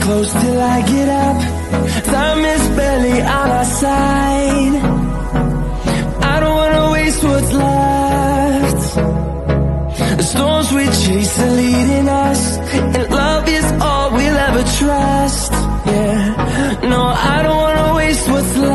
close till I get up. Time is barely on our side. I don't wanna waste what's left. The storms we chase are leading us, and love is all we'll ever trust. Yeah, no, I don't wanna waste what's left.